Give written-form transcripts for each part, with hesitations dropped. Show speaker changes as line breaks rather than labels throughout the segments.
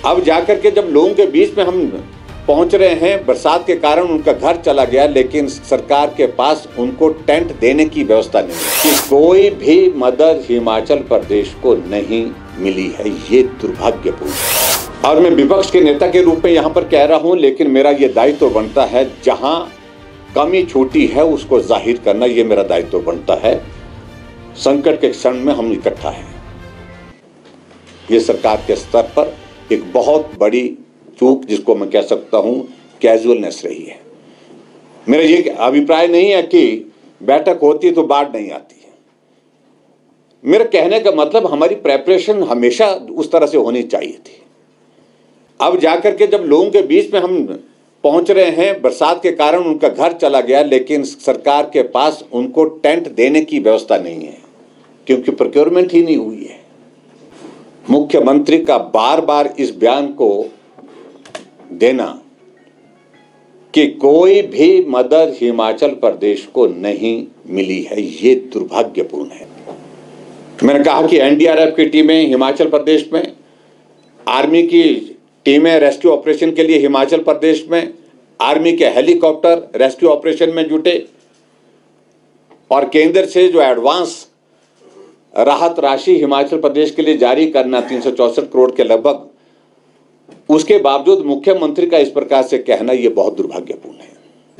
अब जाकर के जब लोगों के बीच में हम पहुंच रहे हैं, बरसात के कारण उनका घर चला गया, लेकिन सरकार के पास उनको टेंट देने की व्यवस्था नहीं है कि कोई भी मदद हिमाचल प्रदेश को नहीं मिली है। ये दुर्भाग्यपूर्ण है और मैं विपक्ष के नेता के रूप में यहाँ पर कह रहा हूँ, लेकिन मेरा ये दायित्व बनता है, जहाँ कमी छूटी है उसको जाहिर करना, ये मेरा दायित्व बनता है। संकट के क्षण में हम इकट्ठा हैं। ये सरकार के स्तर पर एक बहुत बड़ी चूक, जिसको मैं कह सकता हूं कैजुअलनेस रही है। मेरा ये अभिप्राय नहीं है कि बैठक होती तो बाढ़ नहीं आती है। मेरे कहने का मतलब हमारी प्रेपरेशन हमेशा उस तरह से होनी चाहिए थी। अब जाकर के जब लोगों के बीच में हम पहुंच रहे हैं, बरसात के कारण उनका घर चला गया, लेकिन सरकार के पास उनको टेंट देने की व्यवस्था नहीं है क्योंकि प्रोक्योरमेंट ही नहीं हुई है। मुख्यमंत्री का बार बार इस बयान को देना कि कोई भी मदद हिमाचल प्रदेश को नहीं मिली है, ये दुर्भाग्यपूर्ण है। मैंने कहा कि एनडीआरएफ की टीमें हिमाचल प्रदेश में, आर्मी की टीमें रेस्क्यू ऑपरेशन के लिए हिमाचल प्रदेश में, आर्मी के हेलीकॉप्टर रेस्क्यू ऑपरेशन में जुटे और केंद्र से जो एडवांस राहत राशि हिमाचल प्रदेश के लिए जारी करना 364 करोड़ के लगभग, उसके बावजूद मुख्यमंत्री का इस प्रकार से कहना यह बहुत दुर्भाग्यपूर्ण है।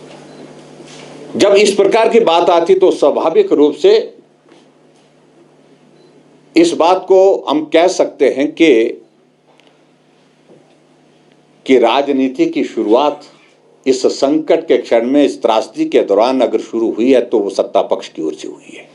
जब इस प्रकार की बात आती तो स्वाभाविक रूप से इस बात को हम कह सकते हैं कि राजनीति की शुरुआत इस संकट के क्षण में, इस त्रासदी के दौरान अगर शुरू हुई है तो वो सत्ता पक्ष की ओर से हुई है।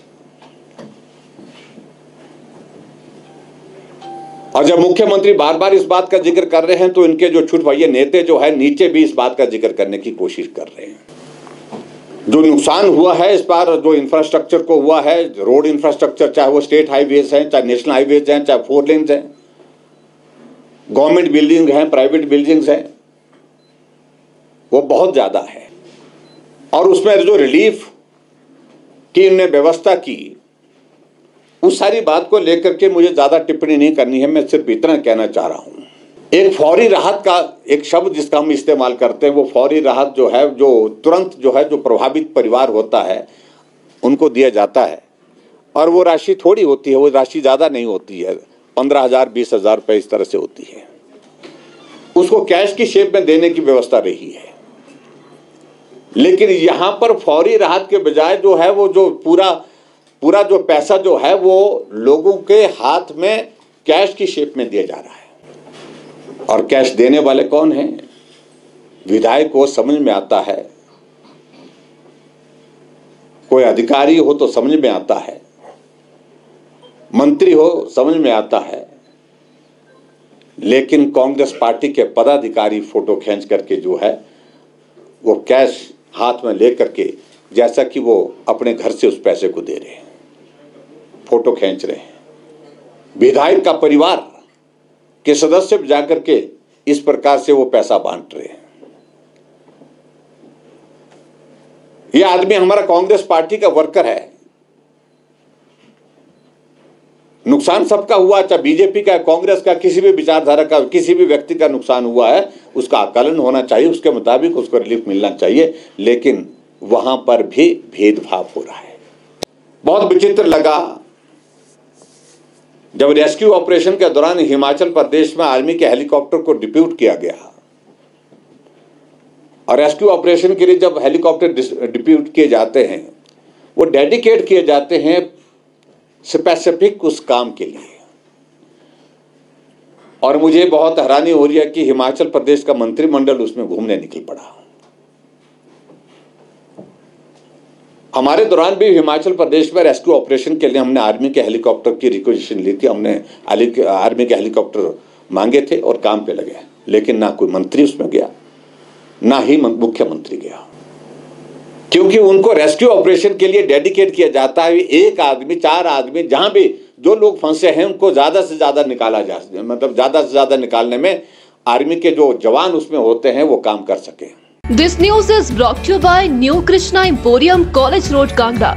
और जब मुख्यमंत्री बार बार इस बात का जिक्र कर रहे हैं तो इनके जो छुटभैये नेता जो है नीचे भी इस बात का जिक्र करने की कोशिश कर रहे हैं। जो नुकसान हुआ है इस बार, जो इंफ्रास्ट्रक्चर को हुआ है, रोड इंफ्रास्ट्रक्चर, चाहे वो स्टेट हाईवेज हैं, चाहे नेशनल हाईवेज हैं, चाहे 4 लेन्स हैं, गवर्नमेंट बिल्डिंग हैं, प्राइवेट बिल्डिंग्स हैं, वो बहुत ज्यादा है। और उसमें जो रिलीफ की इन्होंने व्यवस्था की, उस सारी बात को लेकर के मुझे ज्यादा टिप्पणी नहीं करनी है। मैं सिर्फ इतना कहना चाह रहा हूं, एक फौरी राहत का एक शब्द जिसका हम इस्तेमाल करते हैं, वो फौरी राहत जो है, जो तुरंत जो है, जो प्रभावित परिवार होता है उनको दिया जाता है। और वो राशि थोड़ी होती है, वो राशि ज्यादा नहीं होती है, 15,000 20,000 रुपए इस तरह से होती है। उसको कैश की शेप में देने की व्यवस्था रही है, लेकिन यहां पर फौरी राहत के बजाय जो है वो जो पूरा जो पैसा जो है वो लोगों के हाथ में कैश की शेप में दिया जा रहा है। और कैश देने वाले कौन हैं? विधायक को समझ में आता है, कोई अधिकारी हो तो समझ में आता है, मंत्री हो समझ में आता है, लेकिन कांग्रेस पार्टी के पदाधिकारी फोटो खींच करके जो है वो कैश हाथ में लेकर के, जैसा कि वो अपने घर से उस पैसे को दे रहे हैं, फोटो खींच रहे हैं। विधायक का परिवार के सदस्य जाकर के इस प्रकार से वो पैसा बांट रहे हैं। ये आदमी हमारा कांग्रेस पार्टी का वर्कर है। नुकसान सबका हुआ, चाहे बीजेपी का, कांग्रेस का, किसी भी विचारधारा का, किसी भी व्यक्ति का नुकसान हुआ है, उसका आकलन होना चाहिए, उसके मुताबिक उसको रिलीफ मिलना चाहिए, लेकिन वहां पर भी भेदभाव हो रहा है। बहुत विचित्र लगा जब रेस्क्यू ऑपरेशन के दौरान हिमाचल प्रदेश में आर्मी के हेलीकॉप्टर को डिप्यूट किया गया। और रेस्क्यू ऑपरेशन के लिए जब हेलीकॉप्टर डिप्यूट किए जाते हैं, वो डेडिकेट किए जाते हैं स्पेसिफिक उस काम के लिए। और मुझे बहुत हैरानी हो रही है कि हिमाचल प्रदेश का मंत्रिमंडल उसमें घूमने निकल पड़ा। हमारे दौरान भी हिमाचल प्रदेश में रेस्क्यू ऑपरेशन के लिए हमने आर्मी के हेलीकॉप्टर की रिक्वेजिशन ली थी। हमने आर्मी के हेलीकॉप्टर मांगे थे और काम पे लगे, लेकिन ना कोई मंत्री उसमें गया, ना ही मुख्यमंत्री गया, क्योंकि उनको रेस्क्यू ऑपरेशन के लिए डेडिकेट किया जाता है। एक आदमी, 4 आदमी, जहां भी जो लोग फंसे हैं उनको ज्यादा से ज्यादा निकाला जा, मतलब ज्यादा से ज्यादा निकालने में आर्मी के जो जवान उसमें होते हैं वो काम कर सके।
This news is brought to you by New Krishna Emporium, College Road, Kangra.